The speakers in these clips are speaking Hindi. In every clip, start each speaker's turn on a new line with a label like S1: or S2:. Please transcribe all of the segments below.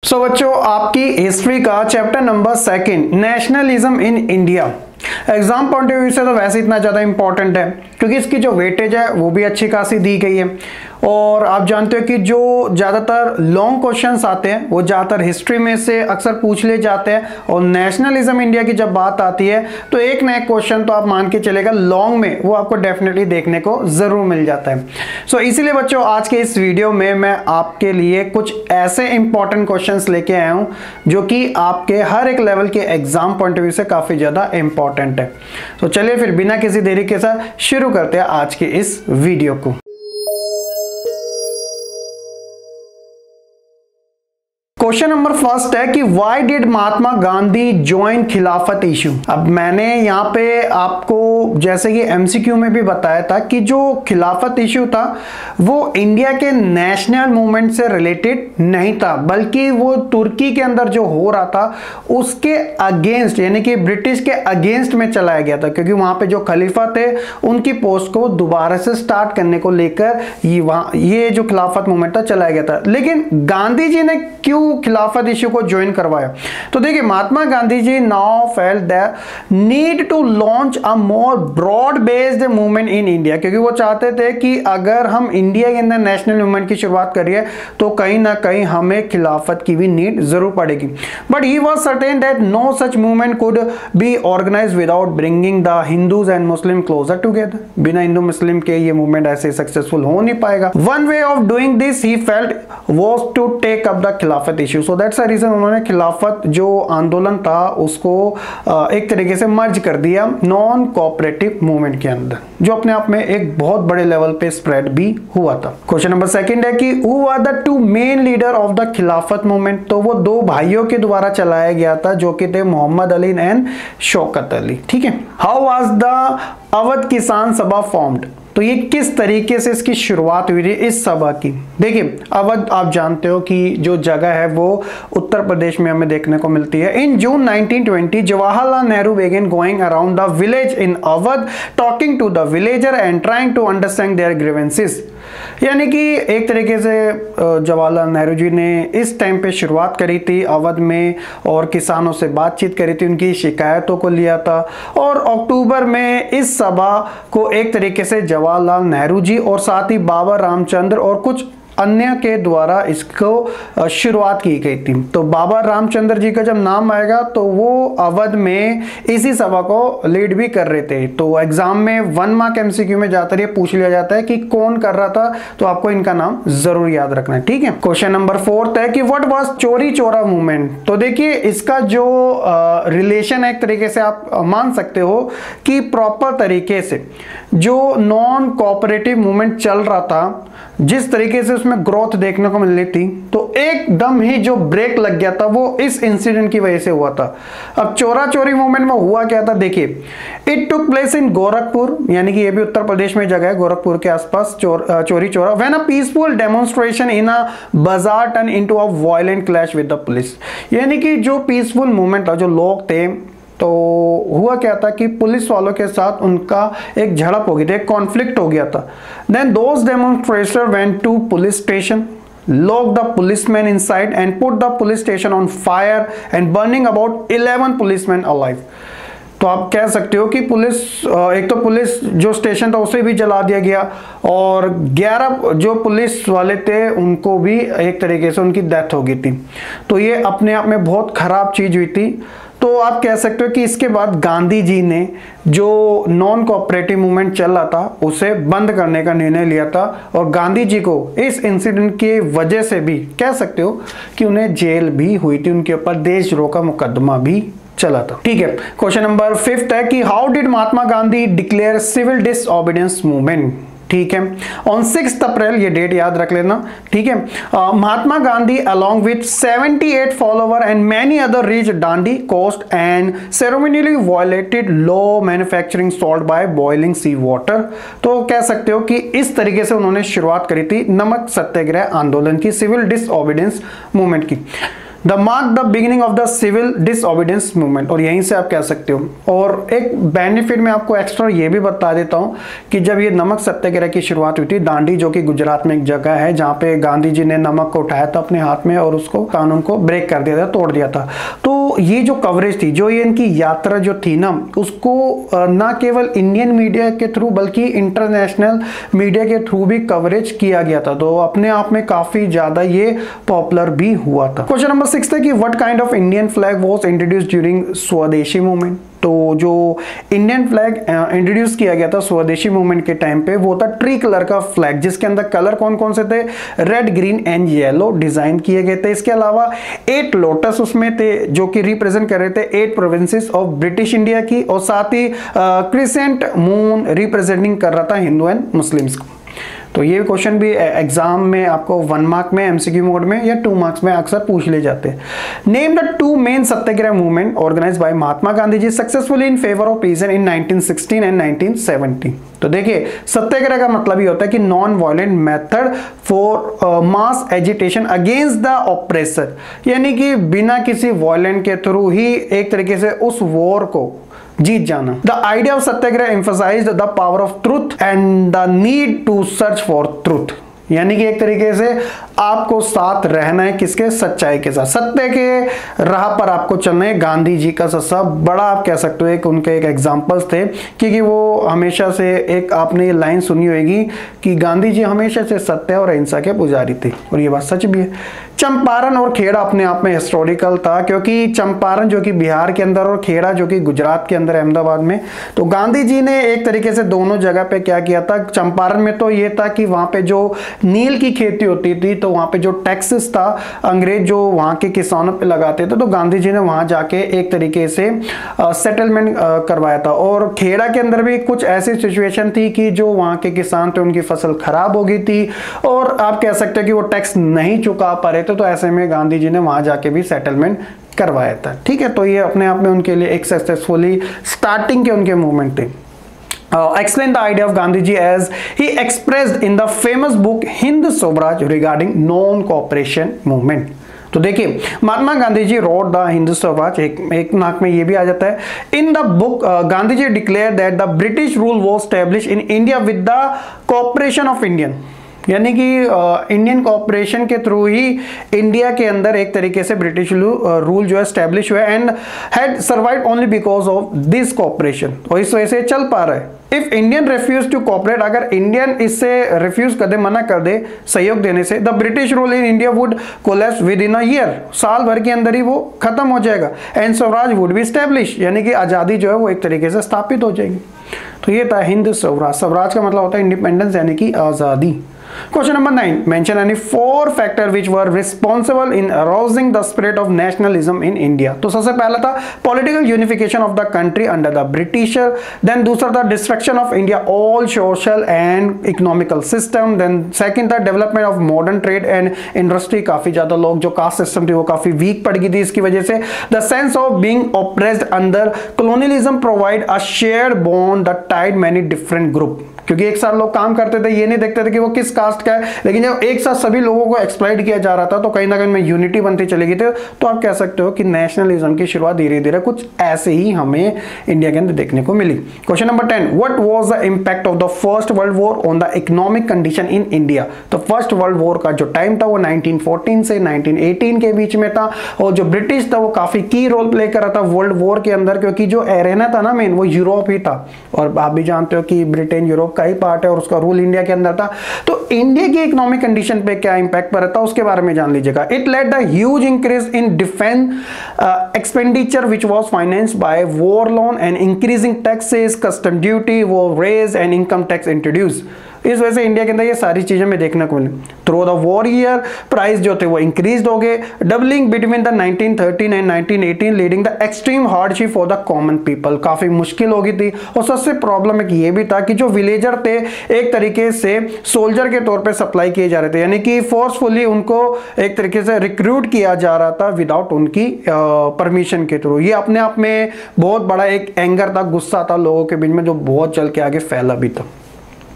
S1: सो बच्चों, आपकी हिस्ट्री का chapter number 2 nationalism in India exam point of view से तो वैसे इतना ज़्यादा इंपॉर्टेंट है क्योंकि इसकी जो वेटेज है वो भी अच्छी खासी दी गई है। और आप जानते हो कि जो ज़्यादातर लॉन्ग क्वेश्चंस आते हैं वो ज़्यादातर हिस्ट्री में से अक्सर पूछ ले जाते हैं, और नेशनलिज्म इंडिया की जब बात आती है तो एक ना एक क्वेश्चन तो आप मान के चलेगा लॉन्ग में वो आपको डेफिनेटली देखने को ज़रूर मिल जाता है। सो इसीलिए बच्चों आज के इस वीडियो में मैं आपके लिए कुछ ऐसे इंपॉर्टेंट क्वेश्चंस लेके आया हूँ जो कि आपके हर एक लेवल के एग्जाम पॉइंट ऑफ व्यू से काफ़ी ज़्यादा इंपॉर्टेंट है। तो चलिए फिर बिना किसी देरी के साथ शुरू करते हैं आज के इस वीडियो को। क्वेश्चन नंबर फर्स्ट है कि why did Mahatma Gandhi join Khilafat issue. अब मैंने यहाँ पे आपको जैसे कि एमसीक्यू में भी बताया था कि जो खिलाफत इशू था वो इंडिया के नेशनल मूवमेंट से रिलेटेड नहीं था, बल्कि वो तुर्की के अंदर जो हो रहा था उसके अगेंस्ट यानी कि ब्रिटिश के अगेंस्ट में चलाया गया था, क्योंकि वहां पे जो खलीफा थे उनकी पोस्ट को दोबारा से स्टार्ट करने को लेकर ये जो खिलाफत मूवमेंट था चलाया गया था। लेकिन गांधी जी ने क्यों खिलाफत इशू को ज्वाइन करवाया? तो देखिए, Mahatma Gandhi ji now felt the need to launch a more broad based movement in India, क्योंकि वो चाहते थे कि अगर हम इंडिया के अंदर नेशनल मूवमेंट की शुरुआत करिए तो कहीं ना कहीं हमें खिलाफत की भी नीड जरूर पड़ेगी। But he was certain that no such movement could be organised without bringing the Hindus and Muslim closer together. बिना हिंदू मुस्लिम के ये मूवमेंट ऐसे सक्सेसफुल हो नहीं पाएगा। One way of doing this he felt was to take up the Khilafat issue. So that's the reason उन्होंने खिलाफत जो आंदोलन था उसको एक तरीके से मर्ज कर दिया नॉन कोऑपरेटिव मूवमेंट के अंदर, जो अपने आप में एक बहुत बड़े लेवल पे स्प्रेड भी हुआ था। क्वेश्चन नंबर 2 है कि who are the two main leader of the Khilafat movement. तो वो दो भाइयों के द्वारा चलाया गया था जो कि थे मोहम्मद अली एंड शौकत अली। ठीक है। हाउ वाज द अवध किसान सभा फॉर्म्ड। तो ये किस तरीके से इसकी शुरुआत हुई थी इस सभा की? देखिए, अवध आप जानते हो कि जो जगह है वो उत्तर प्रदेश में हमें देखने को मिलती है। इन जून 1920 Jawaharlal Nehru began going around the village in Awadh talking to the villager and trying to understand their grievances. यानी कि एक तरीके से जवाहरलाल नेहरू जी ने इस टाइम पे शुरुआत करी थी अवध में और किसानों से बातचीत करी थी, उनकी शिकायतों को लिया था। और अक्टूबर में इस सभा को एक तरीके से जवाहरलाल नेहरू जी और साथ ही बाबा रामचंद्र और कुछ अन्य के द्वारा इसको शुरुआत की गई थी। तो बाबा रामचंद्र जी का जब नाम आएगा तो वो अवध में इसी सभा को लीड भी कर रहे थे। तो एग्जाम में 1 मार्क एमसीक्यू में जाकर ये पूछ लिया जाता है कि कौन कर रहा था, तो आपको इनका नाम जरूर याद रखना है। ठीक है। क्वेश्चन नंबर 4 है कि व्हाट वाज चोरी चोरा मूवमेंट। तो देखिए, इसका जो रिलेशन है एक तरीके से आप मान सकते हो कि प्रॉपर तरीके से जो नॉन कोऑपरेटिव मूवमेंट चल रहा था, जिस तरीके से उसमें ग्रोथ देखने को मिल रही थी, तो एकदम ही जो ब्रेक लग गया था वो इस इंसिडेंट की वजह से हुआ था। अब चोरा चोरी मूवमेंट में हुआ क्या था? देखिए, it took place in Gorakhpur, यानी कि ये भी उत्तर प्रदेश में जगह है, गोरखपुर के आसपास Chauri Chaura. When a peaceful demonstration in a bazaar turn into a violent clash with the police. यानी कि जो पीसफुल मूवमेंट था, जो लोग थे, तो हुआ क्या था कि पुलिस वालों के साथ उनका एक झड़प हो गई थी, एक कॉन्फ्लिक्ट हो गया था। Then those demonstrators went to police station, locked the policemen inside and put the police station on fire and burning about 11 policemen alive। तो आप कह सकते हो कि पुलिस एक तो पुलिस जो स्टेशन था उसे भी जला दिया गया और 11 जो पुलिस वाले थे उनको भी एक तरीके से उनकी डेथ हो गई थी। तो ये अपने आप में बहुत खराब चीज हुई थी। तो आप कह सकते हो कि इसके बाद गांधी जी ने जो नॉन कोऑपरेटिव मूवमेंट चल रहा था उसे बंद करने का निर्णय लिया था, और गांधी जी को इस इंसिडेंट की वजह से भी कह सकते हो कि उन्हें जेल भी हुई थी, उनके ऊपर देशद्रोह का मुकदमा भी चला था। ठीक है। क्वेश्चन नंबर 5 है कि how did Mahatma Gandhi declare civil disobedience movement. ठीक है। ऑन 6 अप्रैल, ये डेट याद रख लेना। ठीक है। Mahatma Gandhi along with 78 follower and many other reached Dandi coast and ceremonially violated law manufacturing salt by boiling sea water। तो कह सकते हो कि इस तरीके से उन्होंने शुरुआत करी थी नमक सत्याग्रह आंदोलन की, सिविल डिसओबीडियंस मूवमेंट की। The mark the beginning of the civil disobedience movement, और यहीं से आप कह सकते हो। और एक बेनिफिट मैं आपको एक्स्ट्रा ये भी बता देता हूँ कि जब ये नमक सत्याग्रह की शुरुआत हुई थी, दांडी जो कि गुजरात में एक जगह है जहाँ पे गांधी जी ने नमक को उठाया था अपने हाथ में और उसको कानून को ब्रेक कर दिया था, तोड़ दिया था। तो ये जो कवरेज थी, जो ये इनकी यात्रा जो थी ना, उसको ना केवल इंडियन मीडिया के थ्रू बल्कि इंटरनेशनल मीडिया के थ्रू भी कवरेज किया गया था, तो अपने आप में काफी ज्यादा ये पॉपुलर भी हुआ था। क्वेश्चन नंबर 6 था कि what kind of Indian flag was introduced during swadeshi movement. तो जो इंडियन फ्लैग इंट्रोड्यूस किया गया था स्वदेशी मूवमेंट के टाइम पे, वो था ट्री कलर का फ्लैग, जिसके अंदर कलर कौन कौन से थे, red, green and yellow design किए गए थे। इसके अलावा 8 लोटस उसमें थे जो कि रिप्रेजेंट कर रहे थे 8 प्रोविंसेस ऑफ ब्रिटिश इंडिया की, और साथ ही क्रिसेंट मून रिप्रेजेंटिंग कर रहा था हिंदू एंड मुस्लिम्स को। तो ये क्वेश्चन भी एग्जाम में आपको 1 मार्क में एमसीक्यू मोड में या 2 मार्क्स में अक्सर पूछ ले जाते हैं। Name the 2 main satyagraha movement organised by Mahatma Gandhi ji successfully in favour of peace in 1916 and 1970। तो देखिए, सत्याग्रह का मतलब ये होता है कि non violent method for mass agitation against the oppressor, यानी कि बिना किसी वायलेंट के थ्रू ही एक तरीके से उस वॉर को जीत जाना। The idea of satyagraha emphasised the power of truth and the need to search for truth, यानी कि एक तरीके से आपको साथ रहना है किसके, सच्चाई के साथ, सत्य के राह पर आपको चलना है। गांधी जी का सबसे बड़ा आप कह सकते हो एक उनके एक एग्जांपल्स थे, क्योंकि वो हमेशा से एक आपने ये लाइन सुनी होगी कि गांधी जी हमेशा से सत्य और अहिंसा के पुजारी थे, और ये बात सच भी है। चंपारण और खेड़ा अपने आप में हिस्टोरिकल था, क्योंकि चंपारण जो कि बिहार के अंदर और खेड़ा जो कि गुजरात के अंदर अहमदाबाद में, तो गांधी जी ने एक तरीके से दोनों जगह पे क्या किया था। चंपारण में तो ये था कि वहां पे जो नील की खेती होती थी, तो वहां पे जो टैक्सेस था अंग्रेज जो वहां के किसानों पे लगाते थे, तो गांधी जी ने वहां जाके एक तरीके से सेटलमेंट करवाया था। और खेड़ा के अंदर भी कुछ ऐसी सिचुएशन थी कि जो वहां के किसान थे उनकी फसल खराब हो गई थी, और आप कह सकते हो कि वो टैक्स नहीं चुका पा रहे थे, तो ऐसे में गांधी जी ने वहां जाके भी सेटलमेंट करवाया था। ठीक है, तो ये अपने आप में उनके लिए एक सक्सेसफुली स्टार्टिंग के उनके मूवमेंट थे। Explain the idea of Gandhi ji as he expressed in the famous book Hind Swaraj regarding non-cooperation movement। तो देखिए, महात्मा गांधी जी रोड द हिंद स्वराज, एक नाक में ये भी आ जाता है। In the book Gandhi ji declare that the British rule was established in India with the cooperation of Indian, यानी कि इंडियन कोऑपरेशन के थ्रू ही इंडिया के अंदर एक तरीके से ब्रिटिश रूल जो है एस्टैब्लिश हुआ, and had survived only because of this cooperation, और इस वजह से चल पा रहा है। If Indian refuse to cooperate, अगर इंडियन इससे रिफ्यूज कर दे, मना कर दे सहयोग देने से, the British rule in India would collapse within a year, साल भर के अंदर ही वो खत्म हो जाएगा, and swaraj would be establish, यानी कि आजादी जो है वो एक तरीके से स्थापित हो जाएगी। तो ये था हिंद स्वराज। स्वराज का मतलब होता है इंडिपेंडेंस, यानी कि आजादी। Question number 9. Mention any 4 factors which were responsible in arousing the spirit of nationalism in India. तो सबसे पहला था political unification of the country under the Britisher. Then दूसरा था destruction of India all social and economical system. Then second था development of modern trade and industry. काफी ज्यादा लोग जो caste system थी वो काफी weak पड़ गई थी इसकी वजह से. The sense of being oppressed under colonialism provide a shared bond that tied many different group. क्योंकि एक साथ लोग काम करते थे, ये नहीं देखते थे कि वो किस कास्ट का है, लेकिन जब एक साथ सभी लोगों को एक्सप्लॉइट किया जा रहा था तो कहीं ना कहीं में यूनिटी बनती चली गई थी। तो आप कह सकते हो कि नेशनलिज्म की शुरुआत धीरे धीरे कुछ ऐसे ही हमें इंडिया के अंदर देखने को मिली। Question number 10, what was the impact of the first world war on the economic condition in India. तो फर्स्ट वर्ल्ड वॉर का जो टाइम था वो 1914 से 1918 के बीच में था, और जो ब्रिटिश था वो काफी की रोल प्ले कर रहा था वर्ल्ड वॉर के अंदर, क्योंकि जो एरेना था ना मेन वो यूरोप ही था, और आप भी जानते हो कि ब्रिटेन यूरोप का ही पार्ट है और उसका रूल इंडिया के अंदर था। तो इंडिया की इकोनॉमिक कंडीशन पे क्या इंपैक्ट पड़ा था उसके बारे में जान लीजिएगा। It led the huge increase in defence expenditure which was financed by war loan and increasing taxes, custom duty वो raise and income tax introduce. इस वजह से इंडिया के अंदर ये सारी चीजें में देखने को मिली। Through the war year price जो थे वो इंक्रीज हो गए, doubling between the 1913 and 1918 leading the extreme hardship for the common people. काफी मुश्किल हो गई थी, और सबसे प्रॉब्लम एक ये भी था कि जो विलेजर थे एक तरीके से सोल्जर के तौर पे सप्लाई किए जा रहे थे, यानी कि फोर्सफुली उनको एक तरीके से रिक्रूट किया जा रहा था विदाउट उनकी परमिशन के थ्रू। ये अपने आप में बहुत बड़ा एक एंगर था, गुस्सा था लोगों के बीच में, जो बहुत चल के आगे फैला भी था।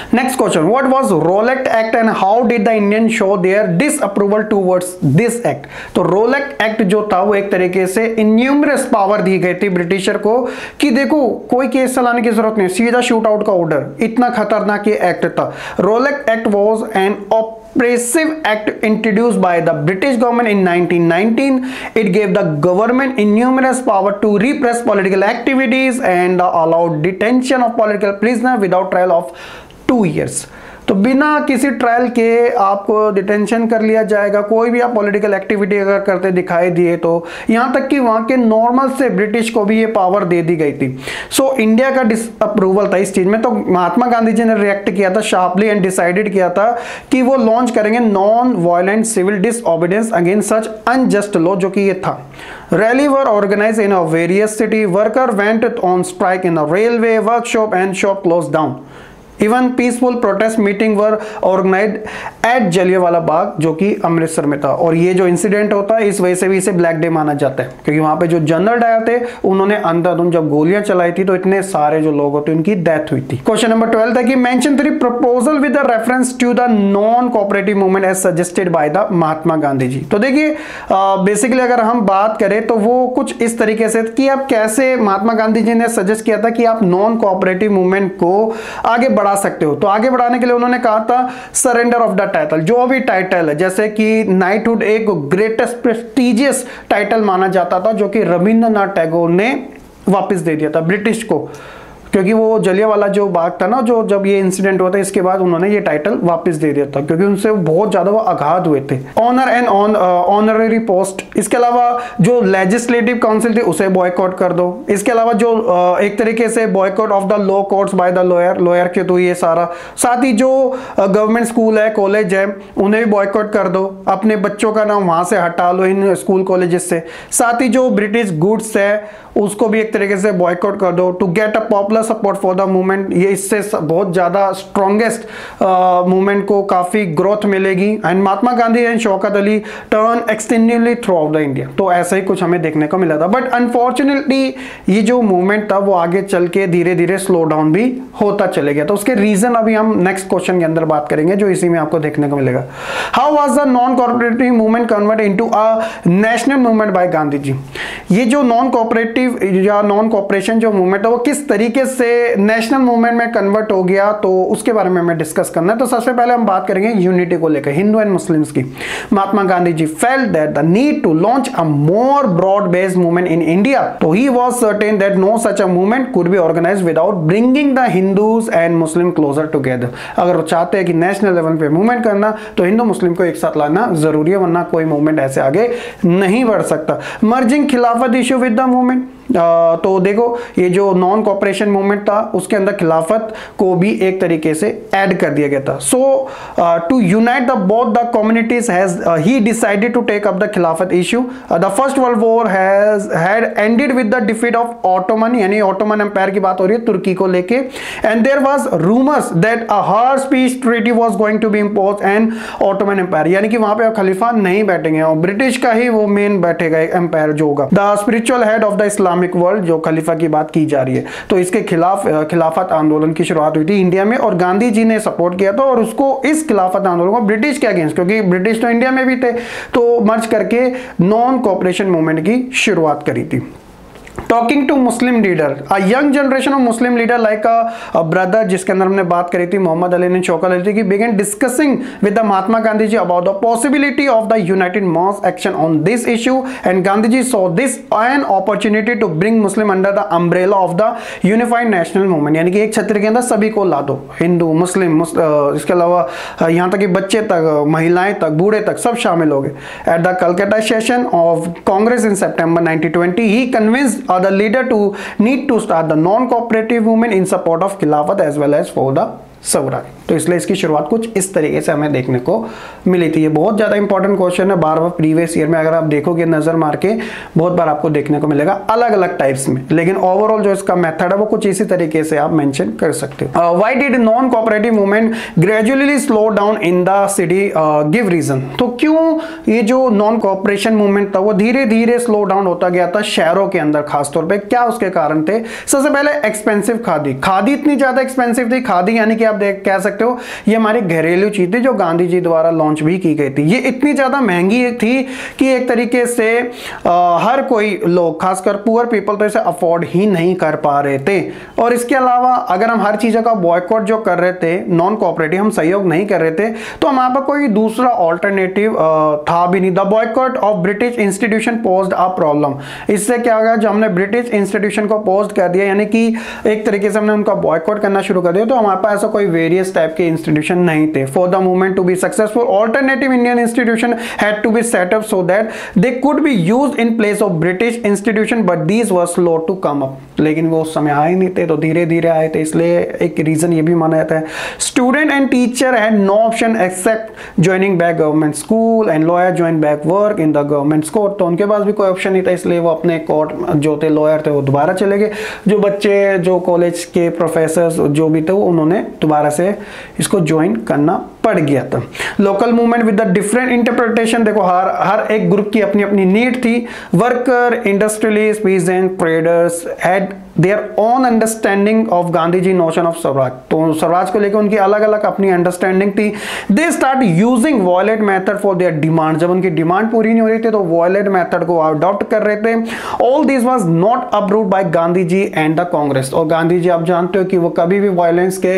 S1: Next question, what was Rowlatt act and how did the Indian show their disapproval towards this act. तो रोलेक्ट एक्ट जो था वो एक तरीके से इन्यूमरस पावर दी गई थी ब्रिटिशर को कि देखो कोई केस चलाने की जरूरत नहीं, सीधा शूट आउट का ऑर्डर, इतना खतरनाक ये एक्ट था। Rowlatt act was an oppressive act introduced by the British government in 1919. It gave the government innumerous power to repress political activities and allowed detention of political prisoners without trial of 2 years. तो बिना किसी ट्रायल के आपको डिटेंशन कर लिया जाएगा, कोई भी आप पॉलिटिकल एक्टिविटी अगर करते दिखाई दिए तो, यहाँ तक कि वहाँ के नॉर्मल से ब्रिटिश को भी ये पावर दे दी गई थी। सो इंडिया का डिसअप्रूवल था इस चीज़ में, तो महात्मा गांधी जी ने रिएक्ट किया था शार्पली एंड डिसाइडेड किया था कि वो लॉन्च करेंगे non violent civil disobedience against such unjust law, जो कि ये था। Rally were organized in a various city. Worker went on strike in a railway, workshop and shop closed down. Even peaceful protest meeting were organised at Jallianwala Bagh, जो कि अमृतसर में था। और ये जो इंसिडेंट होता है इस वजह से भी इसे ब्लैक डे माना जाता है, क्योंकि वहां पे जो जनरल डायर थे उन्होंने अंधाधुंध जब गोलियां चलाई थी तो इतने सारे जो लोग होते उनकी डेथ हुई थी। क्वेश्चन नंबर 12 था कि mention 3 proposal with the reference to the non cooperative movement as suggested by the Mahatma Gandhi ji. तो देखिए बेसिकली अगर हम बात करें तो वो कुछ इस तरीके से कि आप कैसे महात्मा गांधी जी ने सजेस्ट किया था कि आप नॉन कोऑपरेटिव मूवमेंट को आगे बढ़ा सकते हो। तो आगे बढ़ाने के लिए उन्होंने कहा था सरेंडर ऑफ द टाइटल, जो भी टाइटल है, जैसे कि नाइटहुड एक ग्रेटेस्ट प्रेस्टिजियस टाइटल माना जाता था, जो कि रविंद्रनाथ टैगोर ने वापस दे दिया था ब्रिटिश को, क्योंकि वो जलियांवाला जो बाग था ना, जो जब ये इंसिडेंट हुआ था इसके बाद उन्होंने ये टाइटल वापस दे दिया था, क्योंकि उनसे बहुत ज्यादा वो आघात हुए थे। ऑनर एंड ऑनररी पोस्ट, इसके अलावा जो लेजिस्लेटिव काउंसिल थी उसे बॉयकॉट कर दो। इसके अलावा जो एक तरीके से boycott of the law courts by the lawyer के तो ये सारा, साथ ही जो गवर्नमेंट स्कूल है, कॉलेज है, उन्हें भी बॉयकॉट कर दो, अपने बच्चों का नाम वहां से हटा लो इन स्कूल कॉलेजेस से। साथ ही जो ब्रिटिश गुड्स है उसको भी एक तरीके से बॉयकॉट कर दो to get a popular support for the movement. ये इससे बहुत ज्यादा स्ट्रॉन्गेस्ट मूवमेंट को काफी ग्रोथ मिलेगी। And Mahatma Gandhi and Shaukat Ali turn extensively throughout the India. तो ऐसा ही कुछ हमें देखने को मिला था, बट अनफॉर्चुनेटली ये जो मूवमेंट था वो आगे चल के धीरे धीरे स्लो डाउन भी होता चले गया। तो उसके रीजन अभी हम नेक्स्ट क्वेश्चन के अंदर बात करेंगे, जो इसी में आपको देखने को मिलेगा। How was the non cooperative movement convert into a national movement by Gandhi ji. ये जो नॉन कोऑपरेटिव या नॉन कोऑपरेशन जो मूवमेंट है वो किस तरीके से नेशनल मूवमेंट में कन्वर्ट हो गया, तो उसके बारे में हमें डिस्कस करना है। तो सबसे पहले हम बात करेंगे यूनिटी को लेकर, हिंदू एंड मुस्लिम्स की। Mahatma Gandhi ji felt that the need to launch a more broad based movement in India. तो he was certain that no such a movement could be organised without bringing the Hindus and Muslim closer together. अगर वो चाहते हैं कि नेशनल लेवल पे मूवमेंट करना तो हिंदू मुस्लिम को एक साथ लाना जरूरी है, वरना कोई मूवमेंट ऐसे आगे नहीं बढ़ सकता। मर्जिंग खिलाफत इशू विद द मूवमेंट, तो देखो ये जो नॉन कोऑपरेशन मूवमेंट था उसके अंदर खिलाफत को भी एक तरीके से ऐड कर दिया गया था। So to unite the both the communities has he decided to take up the Khilafat issue. The first world War had ended with the defeat of Ottoman, यानी ऑटोमन एम्पायर की बात हो रही है तुर्की को लेके। And there was rumours that a harsh peace treaty was going to be imposed and Ottoman empire, यानी कि वहां पे खलीफा नहीं बैठेंगे और ब्रिटिश का ही वो मेन बैठेगा एम्पायर जो होगा। The spiritual head of the Islamic world, जो खलीफा की बात की जा रही है, तो इसके खिलाफ खिलाफत आंदोलन की शुरुआत हुई थी इंडिया में और गांधी जी ने सपोर्ट किया था। और उसको इस खिलाफत आंदोलन को ब्रिटिश के अगेंस्ट, क्योंकि ब्रिटिश तो इंडिया में भी थे, तो मर्ज करके नॉन कोऑपरेशन मूवमेंट की शुरुआत करी थी। Talking to Muslim leader, a young generation of Muslim leader like a brother, जिसके अंदर हमने बात करी थी मोहम्मद अली ने शौकत अली की, began discussing with the Mahatma Gandhi ji about the possibility of the united mass action on this issue. And Gandhi ji saw this an opportunity to bring Muslim under the umbrella of the unified national movement, यानी कि एक छत्र के अंदर सभी को ला दो, हिंदू मुस्लिम इसके अलावा यहाँ तक कि बच्चे तक, महिलाएं तक, बूढ़े तक सब शामिल हो गए। At the Calcutta session of Congress in September 1920 he convinced the leader to need to start the non-cooperative movement in support of Khilafat as well as for the Swaraj. तो इसलिए इसकी शुरुआत कुछ इस तरीके से हमें देखने को मिली थी। ये बहुत ज़्यादा इंपॉर्टेंट क्वेश्चन है, बार बार प्रीवियस ईयर में अगर आप देखोगे नज़र मार के बहुत बार आपको देखने को मिलेगा अलग अलग टाइप्स में, लेकिन ओवरऑल जो इसका मेथड है वो कुछ इसी तरीके से आप मेंशन कर सकते हो। Why did non cooperative movement gradually slow down in the city, give reason. तो क्यों ये जो नॉन कोऑपरेशन मूवमेंट था वो धीरे धीरे स्लो डाउन होता गया था शहरों के अंदर खासतौर पर, क्या उसके कारण थे? सबसे पहले एक्सपेंसिव खादी इतनी ज़्यादा एक्सपेंसिव थी, खादी यानी कि आप देख कह सकते हो ये हमारी घरेलू चीज थी जो गांधी जी द्वारा लॉन्च भी की गई थी। ये इतनी ज्यादा महंगी थी कि एक तरीके से हर कोई लोग, खासकर पुअर पीपल, तो इसे अफोर्ड ही नहीं कर पा रहे थे। और इसके अलावा अगर हम हर चीजों का बॉयकॉट जो कर रहे थे, नॉन कोऑपरेटिव, हम सहयोग नहीं कर रहे थे, तो हमारे पास कोई दूसरा ऑल्टरनेटिव था भी नहीं। The boycott of British institution posed a problem. इससे क्या होगा, जब हमने ब्रिटिश इंस्टीट्यूशन को पोस्ट कर दिया, यानी कि एक तरीके से हमने उनका बॉयकॉट करना शुरू कर दिया, तो हमारे पास ऐसा कोई वेरियस टाइप के इंस्टीट्यूशन नहीं थे। For the movement to be successful, alternative Indian institution had to be set up so that they could be used in place of British institution, but these were slow to come up. लेकिन वो उस समय आए नहीं थे, तो धीरे धीरे आए थे, इसलिए एक रीजन ये भी माना जाता है। Student and teacher had no option except joining back government school and lawyer join back work in the government court. तो उनके पास भी कोई ऑप्शन नहीं था, इसलिए वो अपने कोर्ट जो थे, लॉयर थे, वो दोबारा चले गए। जो बच्चे, जो कॉलेज के प्रोफेसर जो भी थे, वो उन्होंने दोबारा से इसको ज्वाइन करना पड़ गया था। Local movement with the different interpretation, देखो हर एक ग्रुप की अपनी अपनी नीड थी। Worker, industrialist, peasant, traders had their own understanding of Gandhi ji notion of Swaraj. तो स्वराज को लेकर उनकी अलग अलग अपनी अंडरस्टैंडिंग थी। They start using violent method for their demand. जब उनकी डिमांड पूरी नहीं हो रही थी तो वॉयलेट मेथड को अडॉप्ट कर रहे थे। All this was not approved by Gandhi ji and the Congress. और गांधी जी आप जानते हो कि वो कभी भी वायलेंस के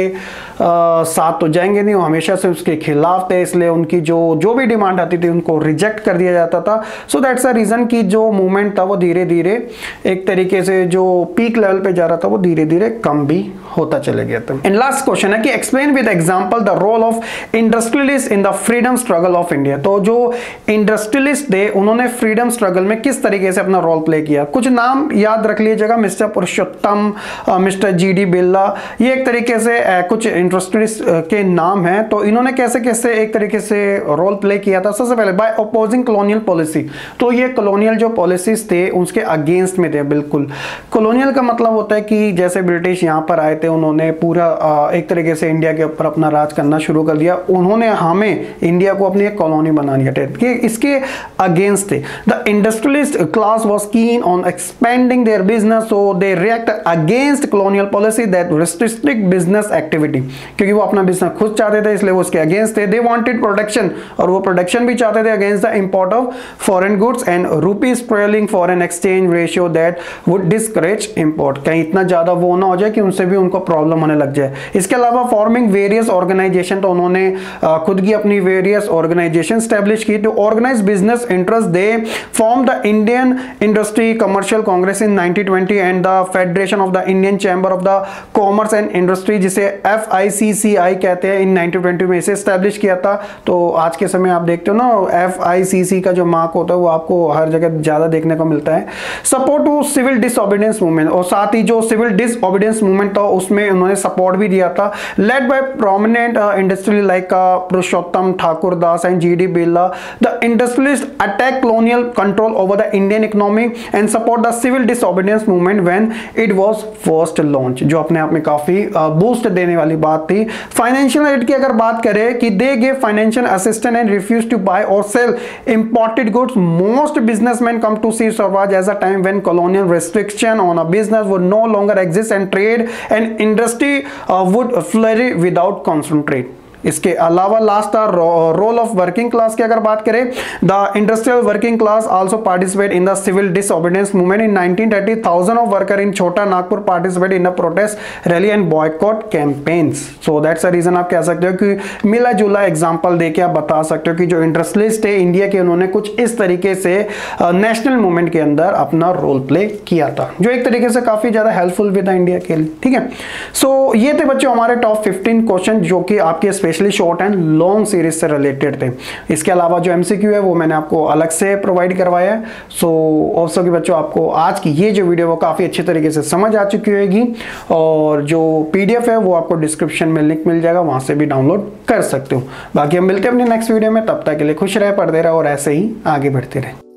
S1: साथ तो जाएंगे नहीं, वो हमेशा से उसके खिलाफ थे, इसलिए उनकी जो भी डिमांड आती थी उनको रिजेक्ट कर दिया जाता था। सो दैट्स अ रीजन कि जो मूवमेंट था वो धीरे धीरे एक तरीके से जो पीक लेवल पे जा रहा था वो धीरे धीरे कम भी होता चले गया था। एंड लास्ट क्वेश्चन है कि explain with example the role of industrialist in the freedom struggle of India. तो जो इंडस्ट्रियलिस्ट थे उन्होंने फ्रीडम स्ट्रगल में किस तरीके से अपना रोल प्ले किया। कुछ नाम याद रख लीजिएगा, mister Purushottam, mister G D. Birla, ये एक तरीके से कुछ इंडस्ट्रियलिस्ट के नाम हैं। तो इन्होंने कैसे कैसे एक तरीके से रोल प्ले किया था। सबसे पहले बाय अपोजिंग कॉलोनियल पॉलिसी। तो ये कॉलोनियल जो पॉलिसीज थे उसके अगेंस्ट में थे बिल्कुल। कॉलोनियल का मतलब होता है कि जैसे ब्रिटिश यहाँ पर आए थे, उन्होंने पूरा एक तरीके से इंडिया के ऊपर अपना राज करना शुरू कर दिया। उन्होंने हमें इंडिया को अपनी एक कॉलोनी बनानी है, इसके अगेंस्ट थे। The industrialist class was keen on expanding their business, so they react against colonial policy that restrict business activity. क्योंकि वो अपना बिजनेस खुद चाहते थे, इसलिए वो उसके अगेंस्ट थे। दे वांटेड प्रोटेक्शन, और वो प्रोटेक्शन भी चाहते थे against the import of foreign goods and rupees sterling foreign exchange ratio that would discourage import. कहीं इतना ज्यादा वो ना हो जाए कि उनसे भी उनको प्रॉब्लम होने लग जाए। इसके अलावा फॉर्मिंग वेरियस ऑर्गेनाइजेशन, तो उन्होंने खुद की अपनी वेरियस ऑर्गेनाइजेशन स्टैब्लिश की। To organise business interest they form the Indian Industry Commercial Congress in 1920 and the Federation of the Indian Chamber of the Commerce and Industry, जिसे FICCI कहते हैं, इन 1920 में इसे स्टैब्लिश किया था। तो आज के समय आप देखते हो ना FICC का जो मार्क होता है वो आपको हर जगह ज्यादा देखने को मिलता है। Support to civil disobedience movement, और साथ ही जो सिविल डिसओबीडियंस मूवमेंट था उसमें उन्होंने सपोर्ट भी दिया था। Led by prominent industrial like Purushottam Thakur Das and G D. Birla, the industrialist attack colonial control over the Indian economy and support the civil disobedience movement when it was first launch, जो अपने आप में काफी बूस्ट देने वाली बात थी। फाइनेंशियल एड की अगर बात करें कि they give financial assistance and refuse to buy और sell imported goods. Most businessman come to see Swaraj as a time when colonial restriction on a business would no longer exist and trade and industry would flourish without concentrate. इसके अलावा लास्ट था रोल ऑफ वर्किंग क्लास की अगर बात करें, the industrial working class also participate in the civil disobedience movement in 1930। Thousand of worker in Chota Nagpur participate in a protest rally and boycott campaigns. So that's a reason आप कह सकते हो कि मिला जुला एग्जांपल देके आप बता सकते हो कि जो इंडस्ट्रियलिस्ट थे इंडिया के, उन्होंने कुछ इस तरीके से नेशनल मूवमेंट के अंदर अपना रोल प्ले किया था, जो एक तरीके से काफी ज्यादा हेल्पफुल भी था इंडिया के लिए। ठीक है, सो ये थे बच्चों हमारे टॉप 15 क्वेश्चन जो कि आपके specially short and long series से रिलेटेड थे। इसके अलावा जो MCQ है वो मैंने आपको अलग से प्रोवाइड करवाया है। सो ऑल्सो कि बच्चों आपको आज की ये जो वीडियो वो काफी अच्छे तरीके से समझ आ चुकी होगी, और जो PDF है वो आपको डिस्क्रिप्शन में लिंक मिल जाएगा, वहां से भी डाउनलोड कर सकते हो। बाकी हम मिलते हैं अपने नेक्स्ट वीडियो में, तब तक के लिए खुश रहे, पढ़ते रहे और ऐसे ही आगे बढ़ते रहे।